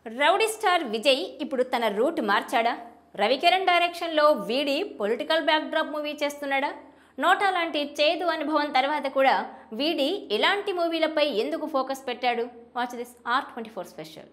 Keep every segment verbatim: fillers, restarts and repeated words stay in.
Rowdy star Vijay ఇప్పుడు తన route మార్చాడా? Ravikiran డైరెక్షన్లో వీడి పొలిటికల్ బ్యాక్డ్రాప్ మూవీ చేస్తున్నాడా? నోటా లాంటి చేదు అనుభవం తర్వాత కూడా వీడి ఇలాంటి మూవీలపై ఎందుకు ఫోకస్ పెట్టాడు? Watch this R twenty four special.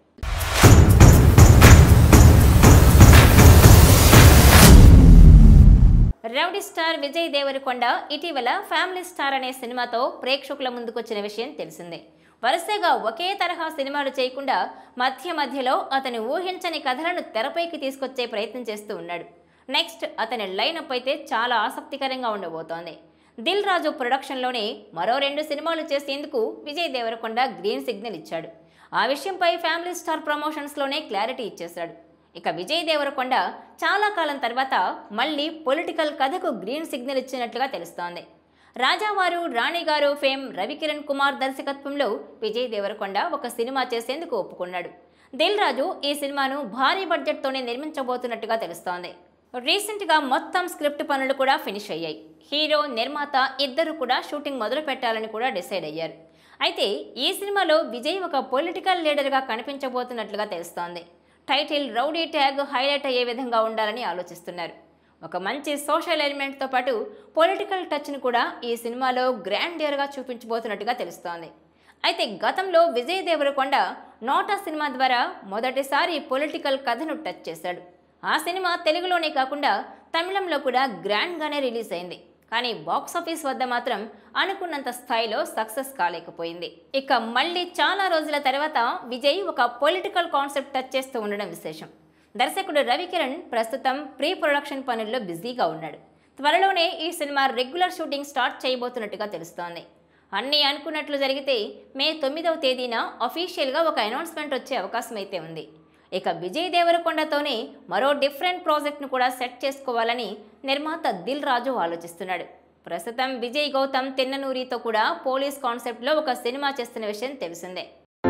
Rowdy star Vijay Deverakonda ఇటీవల ఫ్యామిలీ స్టార్ అనే సినిమాతో ప్రేక్షకుల ముందుకొచ్చిన విషయం తెలిసిందే. వరుసగా ఒకే తరహా సినిమాలు చేయకుండా మధ్య మధ్యలో అతను ఊహించని కథలను తెరపైకి తీసుకొచ్చే ప్రయత్నం చేస్తూ ఉన్నాడు. నెక్స్ట్ అతని లైనప్ అయితే చాలా ఆసక్తికరంగా ఉండబోతోంది. దిల్ రాజు ప్రొడక్షన్లోనే మరో రెండు సినిమాలు చేసేందుకు విజయ్ దేవరకొండ గ్రీన్ సిగ్నల్ ఇచ్చాడు. ఆ విషయంపై ఫ్యామిలీ స్టార్ ప్రమోషన్స్లోనే క్లారిటీ ఇచ్చేశాడు. ఇక విజయ్ దేవరకొండ చాలా కాలం తర్వాత మళ్ళీ పొలిటికల్ కథకు గ్రీన్ సిగ్నల్ ఇచ్చినట్లుగా తెలుస్తోంది. రాజావారు రాణిగారు ఫేమ్ రవికిరణ్ కుమార్ దర్శకత్వంలో విజయ్ దేవరకొండ ఒక సినిమా చేసేందుకు ఒప్పుకున్నాడు. దిల్ రాజు ఈ సినిమాను భారీ బడ్జెట్తోనే నిర్మించబోతున్నట్టుగా తెలుస్తోంది. రీసెంట్గా మొత్తం స్క్రిప్ట్ పనులు కూడా ఫినిష్ అయ్యాయి. హీరో నిర్మాత ఇద్దరు కూడా షూటింగ్ మొదలు పెట్టాలని కూడా డిసైడ్ అయ్యారు. అయితే ఈ సినిమాలో విజయ్ ఒక పొలిటికల్ లీడర్గా కనిపించబోతున్నట్లుగా తెలుస్తోంది. టైటిల్ రౌడీ ట్యాగ్ హైలైట్ అయ్యే విధంగా ఉండాలని ఆలోచిస్తున్నారు. ఒక మంచి సోషల్ ఎలిమెంట్తో పాటు పొలిటికల్ టచ్ను కూడా ఈ సినిమాలో గ్రాండియర్గా చూపించబోతున్నట్టుగా తెలుస్తోంది. అయితే గతంలో విజయ్ దేవరకొండ నోటా సినిమా ద్వారా మొదటిసారి పొలిటికల్ కథను టచ్ చేశాడు. ఆ సినిమా తెలుగులోనే కాకుండా తమిళంలో కూడా గ్రాండ్గానే రిలీజ్ అయింది. కానీ బాక్సాఫీస్ వద్ద మాత్రం అనుకున్నంత స్థాయిలో సక్సెస్ కాలేకపోయింది. ఇక మళ్ళీ చాలా రోజుల తర్వాత విజయ్ ఒక పొలిటికల్ కాన్సెప్ట్ టచ్ చేస్తూ ఉండడం విశేషం. దర్శకుడు రవికిరణ్ ప్రస్తుతం ప్రీ ప్రొడక్షన్ పనుల్లో బిజీగా ఉన్నాడు. త్వరలోనే ఈ సినిమా రెగ్యులర్ షూటింగ్ స్టార్ట్ చేయబోతున్నట్టుగా తెలుస్తోంది. అన్నీ అనుకున్నట్లు జరిగితే మే తొమ్మిదవ తేదీన అఫీషియల్గా ఒక అనౌన్స్మెంట్ వచ్చే అవకాశం అయితే ఉంది. ఇక విజయ్ దేవరకొండతోనే మరో డిఫరెంట్ ప్రాజెక్ట్ను కూడా సెట్ చేసుకోవాలని నిర్మాత దిల్ రాజు ఆలోచిస్తున్నాడు. ప్రస్తుతం విజయ్ గౌతమ్ తిన్ననూరితో కూడా పోలీస్ కాన్సెప్ట్లో ఒక సినిమా చేస్తున్న విషయం తెలిసిందే.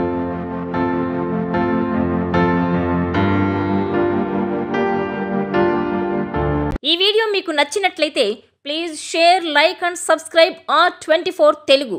ఈ వీడియో మీకు నచ్చినట్లయితే please share, like and subscribe R twenty four Telugu.